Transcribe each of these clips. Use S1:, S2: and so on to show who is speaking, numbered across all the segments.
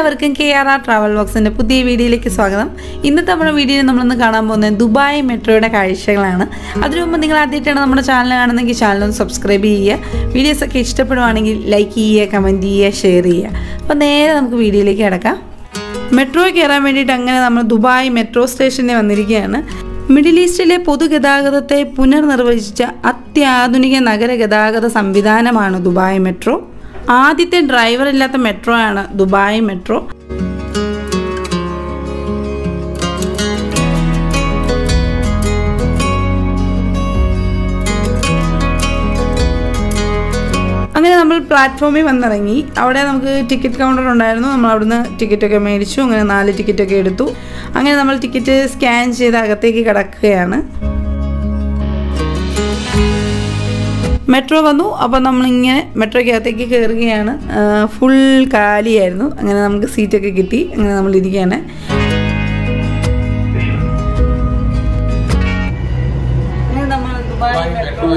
S1: എല്ലാവർക്കും KRR travel വ്ലോഗ്സിന്റെ പുതിയ വീഡിയോയിലേക്ക് സ്വാഗതം. ഇന്നത്തെ നമ്മുടെ വീഡിയോയിൽ നമ്മളൊന്ന് കാണാൻ പോകുന്നത് ദുബായ് മെട്രോയുടെ കാഴ്ചകളാണ്. അതിനു മുമ്പ് നിങ്ങൾ ആദ്യമായിട്ടാണ് നമ്മുടെ ചാനൽ കാണുന്നതെങ്കിൽ ചാനൽ ഒന്ന് സബ്സ്ക്രൈബ് ചെയ്യുക. വീഡിയോസ് ഒക്കെ ഇഷ്ടപ്പെടുവാണെങ്കിൽ ലൈക്ക് ചെയ്യുക, കമൻറ്റ് ചെയ്യുക, ഷെയർ ചെയ്യുക. അപ്പോൾ നേരെ നമുക്ക് വീഡിയോയിലേക്ക് കിടക്കാം. മെട്രോയിൽ കയറാൻ വേണ്ടിയിട്ട് അങ്ങനെ നമ്മൾ ദുബായ് മെട്രോ സ്റ്റേഷനിൽ വന്നിരിക്കുകയാണ്. മിഡിൽ ഈസ്റ്റിലെ പൊതുഗതാഗതത്തെ പുനർനിർവചിച്ച അത്യാധുനിക നഗരഗതാഗത സംവിധാനമാണ് ദുബായ് മെട്രോ. ആദ്യത്തെ ഡ്രൈവർ ഇല്ലാത്ത മെട്രോ ആണ് ദുബായ് മെട്രോ. അങ്ങനെ നമ്മൾ പ്ലാറ്റ്ഫോമിൽ വന്നിറങ്ങി. അവിടെ നമുക്ക് ടിക്കറ്റ് കൗണ്ടർ ഉണ്ടായിരുന്നു. നമ്മൾ അവിടുന്ന് ടിക്കറ്റൊക്കെ മേടിച്ചു. അങ്ങനെ 4 ടിക്കറ്റൊക്കെ എടുത്തു. അങ്ങനെ നമ്മൾ ടിക്കറ്റ് സ്കാൻ ചെയ്ത് അകത്തേക്ക് കിടക്കുകയാണ്. മെട്രോ വന്നു. അപ്പോൾ നമ്മളിങ്ങനെ മെട്രോയ്ക്കകത്തേക്ക് കയറുകയാണ്. ഫുൾ കാലിയായിരുന്നു. അങ്ങനെ നമുക്ക് സീറ്റൊക്കെ കിട്ടി. അങ്ങനെ നമ്മൾ ഇരിക്കുകയാണ്. നമ്മൾ ദുബായ് മെട്രോ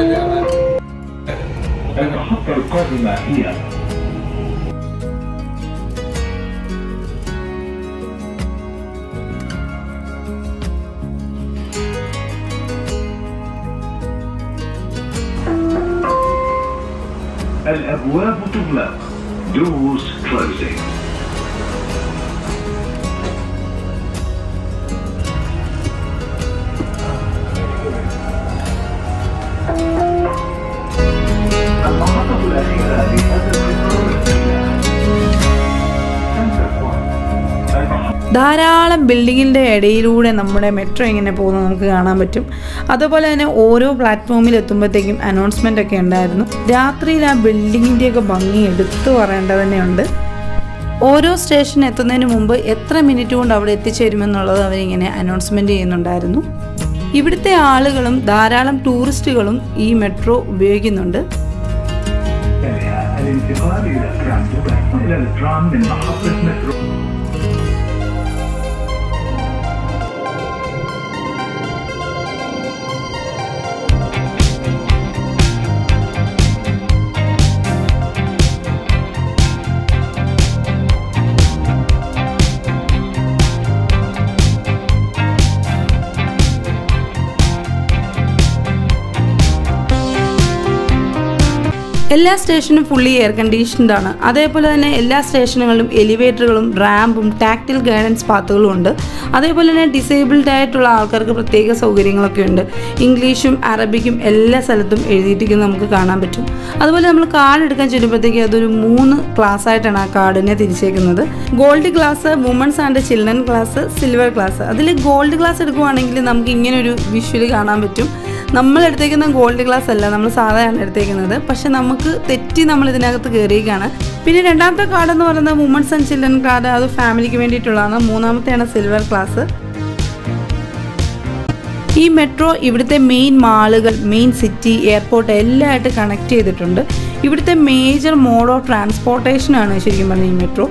S2: الأبواب تغلق. Doors closing. المحطة الأخيرة لهذا القطار
S1: ധാരാളം ബിൽഡിങ്ങിൻ്റെ ഇടയിലൂടെ നമ്മുടെ മെട്രോ ഇങ്ങനെ പോകുന്നത് നമുക്ക് കാണാൻ പറ്റും. അതുപോലെ തന്നെ ഓരോ പ്ലാറ്റ്ഫോമിൽ എത്തുമ്പോഴത്തേക്കും അനൗൺസ്മെൻ്റ് ഒക്കെ ഉണ്ടായിരുന്നു. രാത്രിയിൽ ആ ബിൽഡിങ്ങിൻ്റെയൊക്കെ ഭംഗി എടുത്തു പറയേണ്ടത് തന്നെയുണ്ട്. ഓരോ സ്റ്റേഷൻ എത്തുന്നതിന് മുമ്പ് എത്ര മിനിറ്റ് കൊണ്ട് അവിടെ എത്തിച്ചേരുമെന്നുള്ളത് അവരിങ്ങനെ അനൗൺസ്മെൻറ്റ് ചെയ്യുന്നുണ്ടായിരുന്നു. ഇവിടുത്തെ ആളുകളും ധാരാളം ടൂറിസ്റ്റുകളും ഈ മെട്രോ ഉപയോഗിക്കുന്നുണ്ട്. എല്ലാ സ്റ്റേഷനും ഫുള്ളി എയർ കണ്ടീഷൻഡ് ആണ്. അതേപോലെ തന്നെ എല്ലാ സ്റ്റേഷനുകളിലും എലിവേറ്ററുകളും റാമ്പും ടാക്റ്റിൽ ഗൈഡൻസ് പാത്തുകളും ഉണ്ട്. അതേപോലെ തന്നെ ഡിസേബിൾഡ് ആയിട്ടുള്ള ആൾക്കാർക്ക് പ്രത്യേക സൗകര്യങ്ങളൊക്കെ ഉണ്ട്. ഇംഗ്ലീഷും അറബിക്കും എല്ലാ സ്ഥലത്തും എഴുതിയിട്ടിരിക്കുന്നത് നമുക്ക് കാണാൻ പറ്റും. അതുപോലെ നമ്മൾ കാർഡ് എടുക്കാൻ ചെല്ലുമ്പോഴത്തേക്ക് അതൊരു 3 ക്ലാസ് ആയിട്ടാണ് ആ കാർഡിനെ തിരിച്ചേക്കുന്നത്. Gold class, women's and children class, silver class. അതിൽ ഗോൾഡ് ക്ലാസ് എടുക്കുവാണെങ്കിൽ നമുക്ക് ഇങ്ങനൊരു വിഷ്വൽ കാണാൻ പറ്റും. നമ്മൾ എടുത്തേക്കുന്ന ഗോൾഡ് ക്ലാസ് അല്ല, നമ്മൾ സാധാരണ എടുത്തേക്കുന്നത്. പക്ഷെ നമുക്ക് തെറ്റി നമ്മൾ ഇതിനകത്ത് കയറിയേക്കാണ്. പിന്നെ രണ്ടാമത്തെ കാർഡ് എന്ന് പറയുന്നത് വുമൻസ് ആൻഡ് ചിൽഡ്രൻ കാർഡ്. അത് ഫാമിലിക്ക് വേണ്ടിയിട്ടുള്ളതാണ്. മൂന്നാമത്തെയാണ് സിൽവർ ക്ലാസ്. ഈ മെട്രോ ഇവിടുത്തെ മെയിൻ മാളുകൾ, മെയിൻ സിറ്റി, എയർപോർട്ട് എല്ലാമായിട്ട് കണക്ട് ചെയ്തിട്ടുണ്ട്. ഇവിടുത്തെ മേജർ മോഡ് ഓഫ് ട്രാൻസ്പോർട്ടേഷനാണ് ശരിക്കും പറഞ്ഞാൽ ഈ മെട്രോ.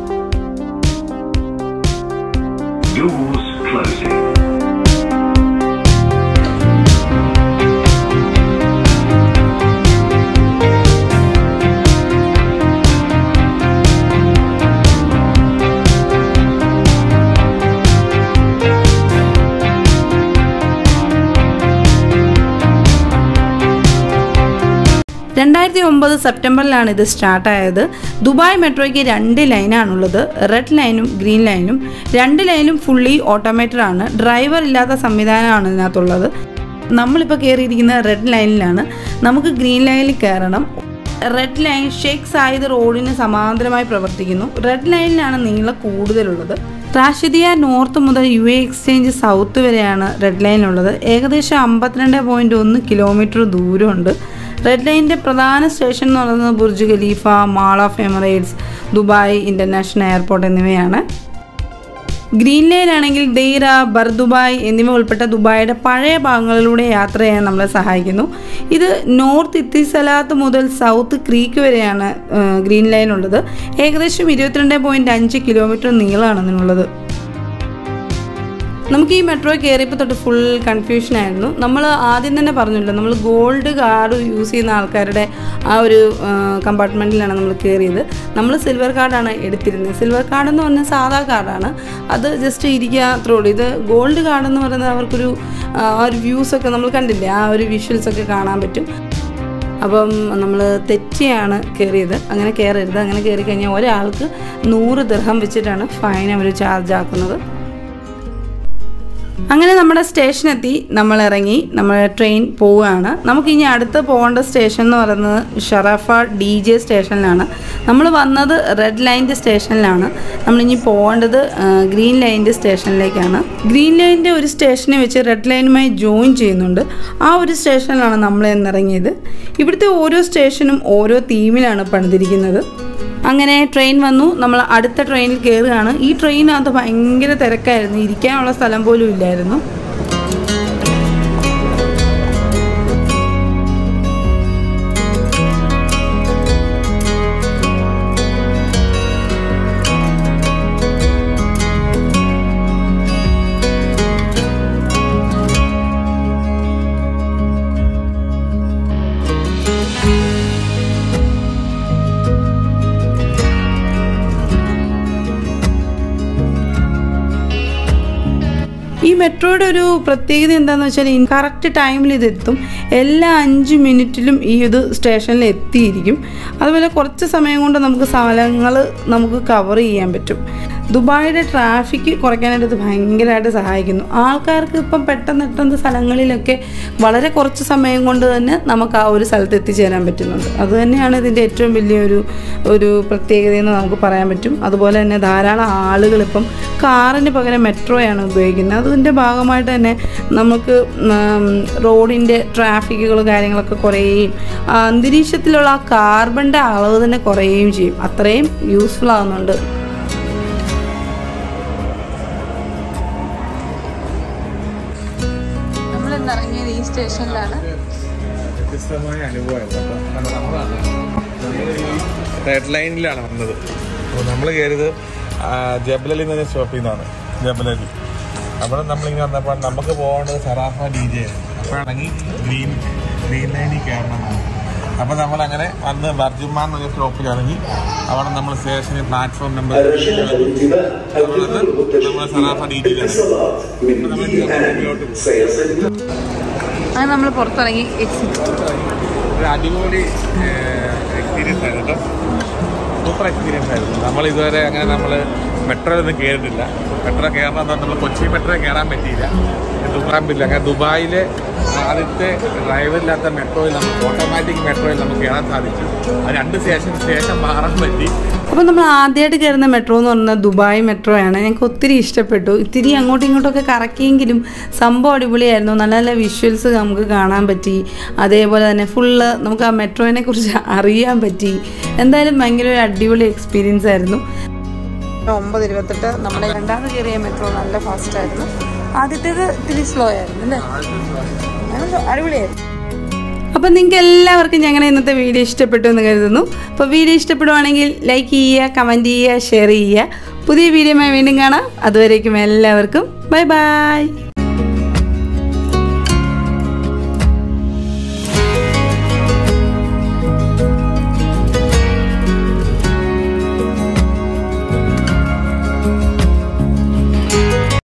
S1: സെപ്റ്റംബറിലാണ് ഇത് സ്റ്റാർട്ടായത്. ദുബായ് മെട്രോയ്ക്ക് 2 ലൈനാണുള്ളത്, റെഡ് ലൈനും ഗ്രീൻ ലൈനും. 2 ലൈനും ഫുള്ളി ഓട്ടോമേറ്റഡ് ആണ്. ഡ്രൈവർ ഇല്ലാത്ത സംവിധാനമാണ് ഇതിനകത്തുള്ളത്. നമ്മളിപ്പോൾ കയറിയിരിക്കുന്ന റെഡ് ലൈനിലാണ്. നമുക്ക് ഗ്രീൻ ലൈനിൽ കയറണം. റെഡ് ലൈൻ ഷെയ്ഖ് സായിദ് റോഡിന് സമാന്തരമായി പ്രവർത്തിക്കുന്നു. റെഡ് ലൈനിലാണ് നീളം കൂടുതലുള്ളത്. റാഷിദിയ നോർത്ത് മുതൽ UAE എക്സ്ചേഞ്ച് സൗത്ത് വരെയാണ് റെഡ് ലൈനിലുള്ളത്. ഏകദേശം 52.1 കിലോമീറ്റർ ദൂരമുണ്ട്. റെഡ് ലൈനിൻ്റെ പ്രധാന സ്റ്റേഷൻ എന്ന് പറയുന്നത് Burj Khalifa, mall of Emirates, Dubai international airport എന്നിവയാണ്. ഗ്രീൻ ലൈൻ ആണെങ്കിൽ ദെയ്റ, ബർദുബായ് എന്നിവ ഉൾപ്പെട്ട ദുബായിയുടെ പഴയ ഭാഗങ്ങളിലൂടെ യാത്ര ചെയ്യാൻ നമ്മളെ സഹായിക്കുന്നു. ഇത് നോർത്ത് ഇത്തിസലാത്ത് മുതൽ സൗത്ത് ക്രീക്ക് വരെയാണ് ഗ്രീൻ ലൈൻ ഉള്ളത്. ഏകദേശം 22.5 കിലോമീറ്റർ നീളമാണ് ഇതിനുള്ളത്. നമുക്ക് ഈ മെട്രോ കയറിയപ്പോൾ തൊട്ട് ഫുൾ കൺഫ്യൂഷനായിരുന്നു. നമ്മൾ ആദ്യം തന്നെ പറഞ്ഞല്ലോ, നമ്മൾ ഗോൾഡ് കാർഡ് യൂസ് ചെയ്യുന്ന ആൾക്കാരുടെ ആ ഒരു കമ്പാർട്ട്മെൻറ്റിലാണ് നമ്മൾ കയറിയത്. നമ്മൾ സിൽവർ കാർഡാണ് എടുത്തിരുന്നത്. സിൽവർ കാർഡ് എന്ന് പറഞ്ഞാൽ സാധാ കാർഡാണ്, അത് ജസ്റ്റ് ഇരിക്കുക അത്രേ ഉള്ളൂ. ഇത് ഗോൾഡ് കാർഡ് എന്ന് പറയുന്നത് അവർക്കൊരു ഒരു വ്യൂസൊക്കെ നമ്മൾ കണ്ടില്ലേ, ആ ഒരു വിഷ്വൽസൊക്കെ കാണാൻ പറ്റും. അപ്പം നമ്മൾ തെറ്റിയാണ് കയറിയത്. അങ്ങനെ കയറരുത്. അങ്ങനെ കയറി കഴിഞ്ഞാൽ ഒരാൾക്ക് 100 ദിർഹം വെച്ചിട്ടാണ് ഫൈൻ അവർ ചാർജ് ആക്കുന്നത്. അങ്ങനെ നമ്മുടെ സ്റ്റേഷനെത്തി, നമ്മൾ ഇറങ്ങി, നമ്മൾ ട്രെയിൻ പോവുകയാണ്. നമുക്കിനി അടുത്ത് പോകേണ്ട സ്റ്റേഷൻ എന്ന് പറയുന്നത് ഷറാഫ DJ സ്റ്റേഷനിലാണ്. നമ്മൾ വന്നത് റെഡ് ലൈൻ്റെ സ്റ്റേഷനിലാണ്. നമ്മളിനി പോകേണ്ടത് ഗ്രീൻ ലൈൻ്റെ സ്റ്റേഷനിലേക്കാണ്. ഗ്രീൻ ലൈൻ്റെ ഒരു സ്റ്റേഷനെ വെച്ച് റെഡ് ലൈനുമായി ജോയിൻ ചെയ്യുന്നുണ്ട്. ആ ഒരു സ്റ്റേഷനിലാണ് നമ്മൾ ഇറങ്ങിയത്. ഇവിടുത്തെ ഓരോ സ്റ്റേഷനും ഓരോ തീമിലാണ് പണിതിരിക്കുന്നത്. അങ്ങനെ ട്രെയിൻ വന്നു. നമ്മൾ അടുത്ത ട്രെയിനിൽ കയറുകയാണ്. ഈ ട്രെയിനകത്ത് ഭയങ്കര തിരക്കായിരുന്നു, ഇരിക്കാനുള്ള സ്ഥലം പോലും ഇല്ലായിരുന്നു. ഈ മെട്രോയുടെ ഒരു പ്രത്യേകത എന്താണെന്ന് വെച്ചാൽ കറക്റ്റ് ടൈമിൽ ഇതെത്തും. എല്ലാ 5 മിനിറ്റിലും ഈ ഇത് സ്റ്റേഷനിൽ എത്തിയിരിക്കും. അതുപോലെ കുറച്ച് സമയം കൊണ്ട് നമുക്ക് സ്ഥലങ്ങൾ നമുക്ക് കവർ ചെയ്യാൻ പറ്റും. ദുബായിയുടെ ട്രാഫിക് കുറയ്ക്കാനായിട്ട് ഇത് ഭയങ്കരമായിട്ട് സഹായിക്കുന്നു. ആൾക്കാർക്ക് ഇപ്പം പെട്ടെന്ന് സ്ഥലങ്ങളിലൊക്കെ വളരെ കുറച്ച് സമയം കൊണ്ട് തന്നെ നമുക്ക് ആ ഒരു സ്ഥലത്ത് എത്തിച്ചേരാൻ പറ്റുന്നുണ്ട്. അതുതന്നെയാണ് ഇതിൻ്റെ ഏറ്റവും വലിയൊരു പ്രത്യേകതയെന്ന് നമുക്ക് പറയാൻ പറ്റും. അതുപോലെ തന്നെ ധാരാളം ആളുകൾ ഇപ്പം കാറിന് പകരം മെട്രോയാണ് ഉപയോഗിക്കുന്നത്. അതിൻ്റെ ഭാഗമായിട്ട് തന്നെ നമുക്ക് റോഡിൻ്റെ ട്രാഫിക്കുകൾ കാര്യങ്ങളൊക്കെ കുറയുകയും അന്തരീക്ഷത്തിലുള്ള ആ കാർബണിൻ്റെ അളവ് തന്നെ കുറയുകയും ചെയ്യും. അത്രയും യൂസ്ഫുൾ ആകുന്നുണ്ട്. ഇറങ്ങിയത് ഈ സ്റ്റേഷനിലാണ്.
S3: വ്യത്യസ്തമായ അനുഭവമായിരുന്നു. റെഡ് ലൈനിലാണ് വന്നത്. അപ്പോൾ നമ്മൾ കയറിയത് ജബലലി എന്ന് പറഞ്ഞ സ്റ്റോപ്പിൽ നിന്നാണ്. ജബലലി അവിടെ നമ്മളിങ്ങനെ വന്നപ്പോൾ നമുക്ക് പോകേണ്ടത് ഷറാഫ DJ ആണ്. അപ്പോഴാണെങ്കിൽ ഗ്രീൻ ലൈനിൽ കയറണമെന്നാണ്. അപ്പോൾ നമ്മളങ്ങനെ വന്ന് ബർജുമാൻ എന്നൊരു സ്റ്റോപ്പിലിറങ്ങി അവിടെ നമ്മൾ സ്റ്റേഷനിൽ പ്ലാറ്റ്ഫോം നമ്പർ നമ്മൾ ഷറാഫ DJയിലാണ്.
S1: അങ്ങനെ നമ്മൾ പുറത്തിറങ്ങി.
S3: ഒരു അടിപൊളി എക്സ്പീരിയൻസ് ആയിരുന്നു കേട്ടോ. സൂപ്പർ എക്സ്പീരിയൻസ് ആയിരുന്നു. നമ്മളിതുവരെ അങ്ങനെ നമ്മൾ മെട്രോയിലൊന്നും കയറിയിട്ടില്ല. മെട്രോ കയറണമെന്ന് പറഞ്ഞാൽ നമ്മൾ കൊച്ചി മെട്രോ കയറാൻ പറ്റിയില്ല, ദുബായ് പറ്റില്ല. അങ്ങനെ ദുബായിലെ ആദ്യത്തെ ഡ്രൈവറില്ലാത്ത മെട്രോയിൽ നമുക്ക് ഓട്ടോമാറ്റിക് മെട്രോയിൽ നമുക്ക് കയറാൻ സാധിച്ചു. അത് 2 സ്റ്റേഷൻ ശേഷം മാറാൻ പറ്റി.
S1: അപ്പോൾ നമ്മൾ ആദ്യമായിട്ട് കയറുന്ന മെട്രോ എന്ന് പറഞ്ഞാൽ ദുബായ് മെട്രോയാണ്. ഞങ്ങൾക്ക് ഒത്തിരി ഇഷ്ടപ്പെട്ടു. ഇത്തിരി അങ്ങോട്ടും ഇങ്ങോട്ടൊക്കെ കറക്കിയെങ്കിലും സംഭവം അടിപൊളിയായിരുന്നു. നല്ല നല്ല വിഷ്വൽസ് നമുക്ക് കാണാൻ പറ്റി. അതേപോലെ തന്നെ ഫുള്ള് നമുക്ക് ആ മെട്രോനെ കുറിച്ച് അറിയാൻ പറ്റി. എന്തായാലും ഭയങ്കര ഒരു അടിപൊളി എക്സ്പീരിയൻസ് ആയിരുന്നു. 9:28 നമ്മുടെ രണ്ടാമത് കയറിയ മെട്രോ നല്ല ഫാസ്റ്റായിരുന്നു. ആദ്യത്തേത് ഇത്തിരി സ്ലോ ആയിരുന്നു അല്ലേ, അടിപൊളിയായിരുന്നു. അപ്പം നിങ്ങൾക്ക് എല്ലാവർക്കും ഞങ്ങളുടെ ഇന്നത്തെ വീഡിയോ ഇഷ്ടപ്പെട്ടു എന്ന് കരുതുന്നു. അപ്പോൾ വീഡിയോ ഇഷ്ടപ്പെടുവാണെങ്കിൽ ലൈക്ക് ചെയ്യുക, കമൻറ്റ് ചെയ്യുക, ഷെയർ ചെയ്യുക. പുതിയ വീഡിയോയുമായി വീണ്ടും കാണാം. അതുവരേക്കും എല്ലാവർക്കും ബൈ ബൈ.